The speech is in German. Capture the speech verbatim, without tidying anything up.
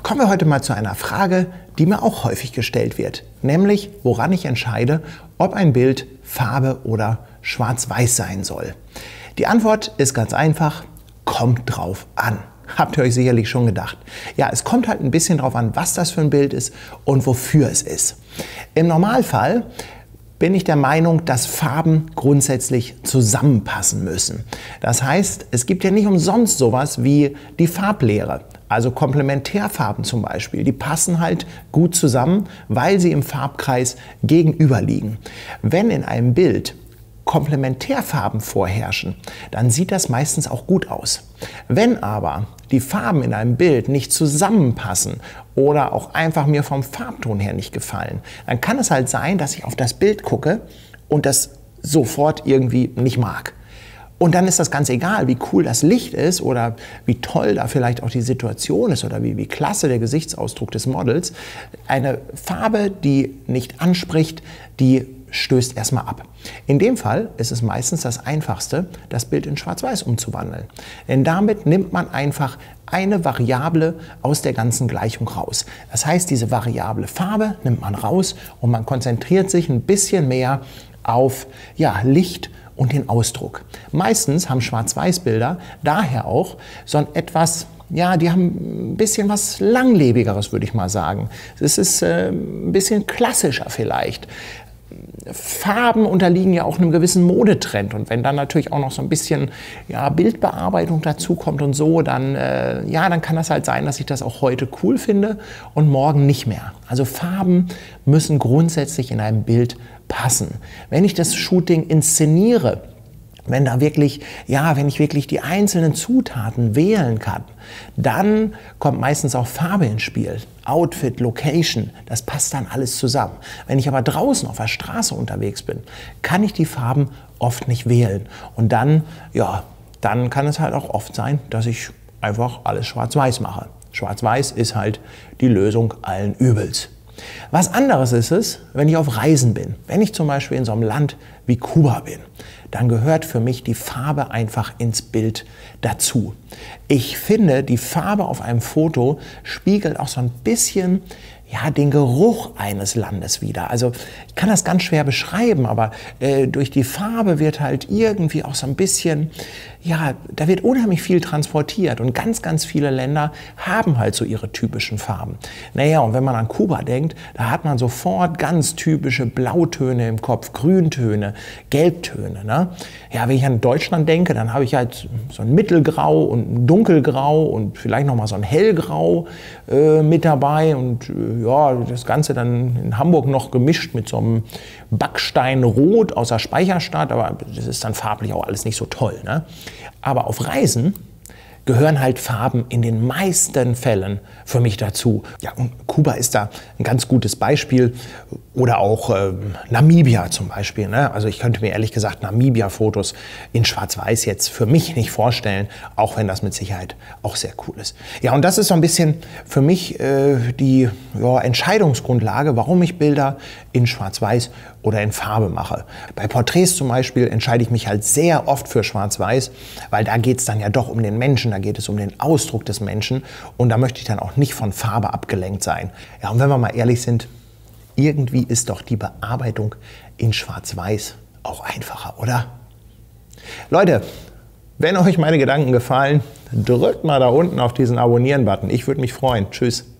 Kommen wir heute mal zu einer Frage, die mir auch häufig gestellt wird, nämlich woran ich entscheide, ob ein Bild Farbe oder Schwarz-Weiß sein soll. Die Antwort ist ganz einfach, kommt drauf an. Habt ihr euch sicherlich schon gedacht. Ja, es kommt halt ein bisschen drauf an, was das für ein Bild ist und wofür es ist. Im Normalfall bin ich der Meinung, dass Farben grundsätzlich zusammenpassen müssen. Das heißt, es gibt ja nicht umsonst sowas wie die Farblehre. Also Komplementärfarben zum Beispiel, die passen halt gut zusammen, weil sie im Farbkreis gegenüberliegen. Wenn in einem Bild Komplementärfarben vorherrschen, dann sieht das meistens auch gut aus. Wenn aber die Farben in einem Bild nicht zusammenpassen oder auch einfach mir vom Farbton her nicht gefallen, dann kann es halt sein, dass ich auf das Bild gucke und das sofort irgendwie nicht mag. Und dann ist das ganz egal, wie cool das Licht ist oder wie toll da vielleicht auch die Situation ist oder wie, wie klasse der Gesichtsausdruck des Models. Eine Farbe, die nicht anspricht, die stößt erstmal ab. In dem Fall ist es meistens das Einfachste, das Bild in Schwarz-Weiß umzuwandeln. Denn damit nimmt man einfach eine Variable aus der ganzen Gleichung raus. Das heißt, diese Variable Farbe nimmt man raus und man konzentriert sich ein bisschen mehr auf ja, Licht und den Ausdruck. Meistens haben Schwarz-Weiß-Bilder daher auch so ein etwas, ja, die haben ein bisschen was Langlebigeres, würde ich mal sagen. Es ist äh, ein bisschen klassischer vielleicht. Farben unterliegen ja auch einem gewissen Modetrend und wenn dann natürlich auch noch so ein bisschen ja, Bildbearbeitung dazu kommt und so, dann, äh, ja, dann kann das halt sein, dass ich das auch heute cool finde und morgen nicht mehr. Also Farben müssen grundsätzlich in einem Bild passen. Wenn ich das Shooting inszeniere, wenn da wirklich, ja, wenn ich wirklich die einzelnen Zutaten wählen kann, dann kommt meistens auch Farbe ins Spiel. Outfit, Location, das passt dann alles zusammen. Wenn ich aber draußen auf der Straße unterwegs bin, kann ich die Farben oft nicht wählen. Und dann, ja, dann kann es halt auch oft sein, dass ich einfach alles schwarz-weiß mache. Schwarz-weiß ist halt die Lösung allen Übels. Was anderes ist es, wenn ich auf Reisen bin. Wenn ich zum Beispiel in so einem Land wie Kuba bin, dann gehört für mich die Farbe einfach ins Bild dazu. Ich finde, die Farbe auf einem Foto spiegelt auch so ein bisschen ja, den Geruch eines Landes wider. Also ich kann das ganz schwer beschreiben, aber äh, durch die Farbe wird halt irgendwie auch so ein bisschen, ja, da wird unheimlich viel transportiert und ganz, ganz viele Länder haben halt so ihre typischen Farben. Naja, und wenn man an Kuba denkt, da hat man sofort ganz typische Blautöne im Kopf, Grüntöne, Gelbtöne. Ne? Ja, wenn ich an Deutschland denke, dann habe ich halt so ein Mittelgrau und ein Dunkelgrau und vielleicht nochmal so ein Hellgrau äh, mit dabei und äh, ja, das Ganze dann in Hamburg noch gemischt mit so einem Backsteinrot aus der Speicherstadt, aber das ist dann farblich auch alles nicht so toll. Ne? Aber auf Reisen gehören halt Farben in den meisten Fällen für mich dazu. Ja, und Kuba ist da ein ganz gutes Beispiel. Oder auch ähm, Namibia zum Beispiel. Ne? Also ich könnte mir ehrlich gesagt Namibia-Fotos in Schwarz-Weiß jetzt für mich nicht vorstellen, auch wenn das mit Sicherheit auch sehr cool ist. Ja, und das ist so ein bisschen für mich äh, die ja, Entscheidungsgrundlage, warum ich Bilder in Schwarz-Weiß oder in Farbe mache. Bei Porträts zum Beispiel entscheide ich mich halt sehr oft für Schwarz-Weiß, weil da geht es dann ja doch um den Menschen, da geht es um den Ausdruck des Menschen und da möchte ich dann auch nicht von Farbe abgelenkt sein. Ja, und wenn wir mal ehrlich sind, irgendwie ist doch die Bearbeitung in Schwarz-Weiß auch einfacher, oder? Leute, wenn euch meine Gedanken gefallen, drückt mal da unten auf diesen Abonnieren-Button. Ich würde mich freuen. Tschüss.